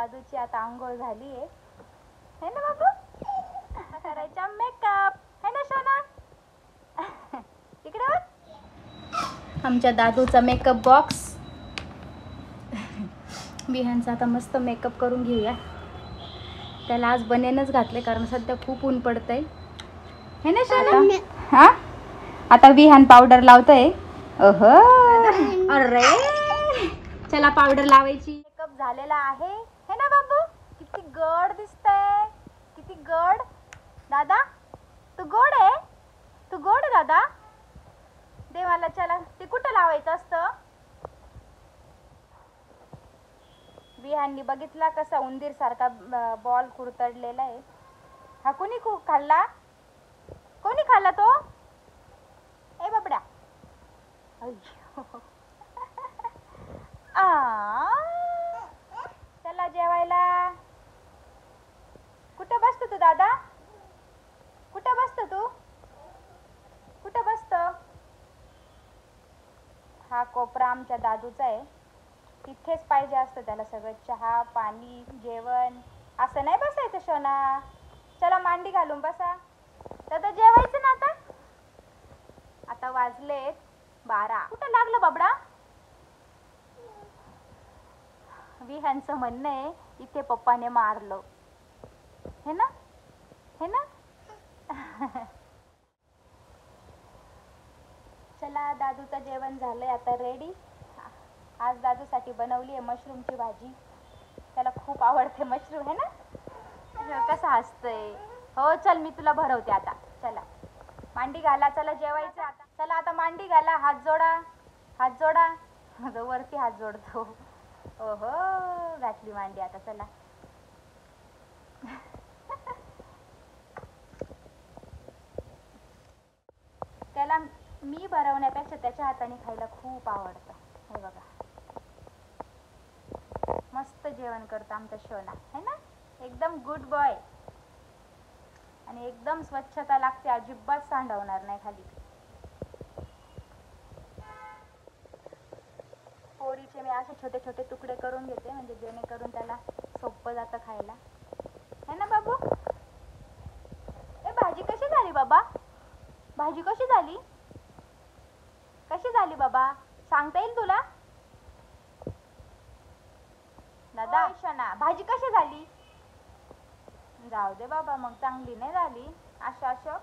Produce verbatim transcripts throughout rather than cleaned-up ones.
दादूची आता आंघोळ झाली आहे है ना बाबू? करायचा मेकअप है ना सोना? इकडे आमच्या दादूचा मेकअप बॉक्स. विहानचा आता मस्त मेकअप करून घेऊया. त्याला आज बनेनच घातले कारण सध्या खूप ऊन पडतंय है ना सोना? हा आता विहान पावडर लावतोय. ओहो अरे चला पावडर लावायची. मेकअप झालेला आहे है ना बाबू? किती गड दिसतंय, किती गड. दादा तू गोड आहे, तू गोड आहे दादा. देवाला चला ते कुठं लावायचं असतं? विहाननी बघितला कसा उंदीर सारखा बॉल कुरतडलेला आहे. हा कोणी खूप खाल्ला? कोणी खाल्ला तो? ए बाबड्या. आ चला जेवायला. कुठं बसतो तू दादा? कुठं बसतो तू? कुठं बसतो? हा कोपरा आमच्या दादूचा आहे. तिथेच पाहिजे असतं त्याला सगळं. चहा पाणी जेवण असं नाही बसायचं सोना. चला मांडी घालून बसा. दादा जेवायचं ना आता. आता वाजलेत बारा. कुठं लागलं बाबडा? विहानचं म्हणणं आहे इथे पप्पाने मारलं हे ना हे ना. चला दादूचं जेवण झालंय आता रेडी. आज दादूसाठी बनवली आहे मशरूमची भाजी. त्याला खूप आवडते मशरूम है ना. कसं हसतंय. हो चल मी तुला भरवते आता. चला मांडी घाला. चला जेवायचं आता. चला आता मांडी घाला. हात जोडा, हात जोडा. वरती हात जोडतो. ओहो घातली मांडी आता. चला त्याला मी भरवण्यापेक्षा त्याच्या हाताने खायला खूप आवडतं. हे बघा मस्त जेवण करतो आमचा सोना है ना. एकदम गुड बॉय. आणि एकदम स्वच्छता लागते. अजिबात सांडवणार नाही खाली. पोळीचे मी असे छोटे छोटे तुकडे करून घेते म्हणजे जेणेकरून त्याला सोपं जातं खायला है ना बाबू. ए भाजी कशी झाली बाबा? भाजी कशी झाली? कशी झाली बाबा? सांगता येईल तुला? दादा शना भाजी कशी झाली? जाऊ दे बाबा मग चांगली नाही झाली. अशा अशा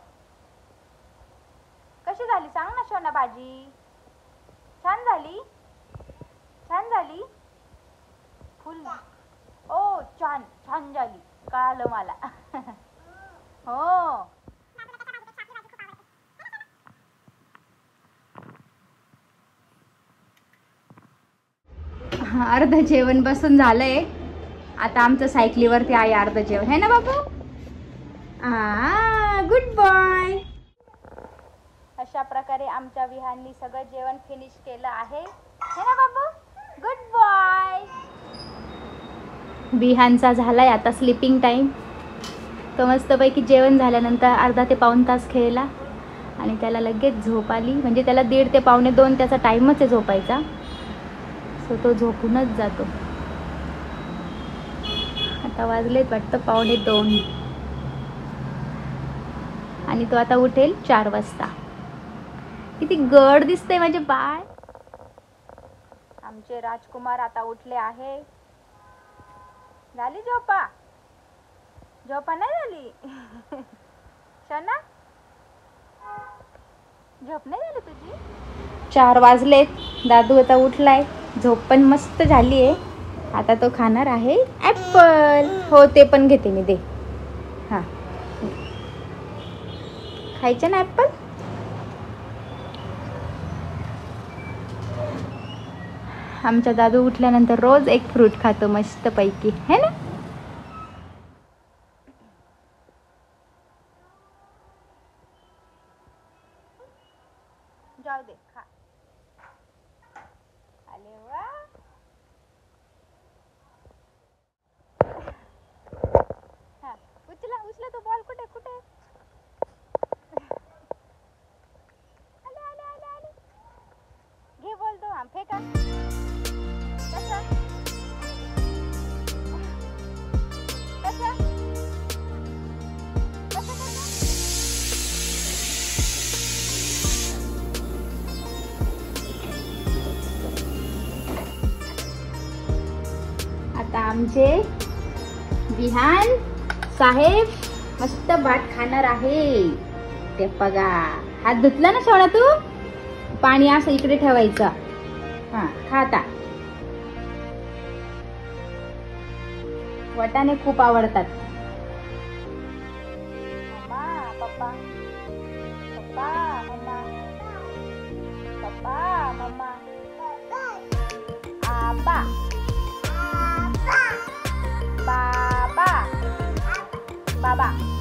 कशी झाली सांग ना शोना. भाजी छान झाली, छान झाली. फुल ओ छान छान झाली. कळालं मला. हो अर्ध जेवण बसून झालंय. आता आमचं सायकलीवरती आहे अर्ध जेवण है ना बाबू. आ गुड बॉय. अशा प्रकारे आमच्या विहाननी सगळं जेवण फिनिश केलं आहे है ना बाबू. Good boy. विहानचा झालाय आता स्लीपिंग टाइम. तो मस्तपैकी जेवण झाल्यानंतर अर्धा ते पाऊण तास खेळला आणि त्याला लगेच झोप आली. म्हणजे त्याला दीड ते पावणे दोन त्याचा टाईमच आहे झोपायचा. सो तो झोपूनच जातो. आता वाजलेत वाटतं पावणे दोन आणि तो आता उठेल चार वाजता. किती गड दिसते माझे बाळ. आमचे राजकुमार आता उठले आहे. झाली झोपा? झोपा नाही झाली शना? झोप नाही झाली तुझी? चार वाजलेत. दादू आता उठलाय. झोप पण मस्त झाली आहे. आता तो खाणार आहे ॲपल. हो ते पण घेते मी. दे हां खायचं ना ॲपल. आमचा दादू उठल्यानंतर रोज एक फ्रूट खातो मस्तपैकी है ना. जाऊ दे खा. अरे वा. हा उचला उचला तो बॉल. कुठे कुठे? आले आले आले आले. घे बॉल तो. हा फेका. कसा आमचे विहान साहेब मस्त भात खाणार आहे. ते बघा, हात धुतला ना शोणा तू? पाणी असं इकडे ठेवायचं. हा खाता. वाटाणे खूप आवडतात. मम्मा पप्पा पप्पा मम्मा पप्पा मम्मा आबा बाबा बाबा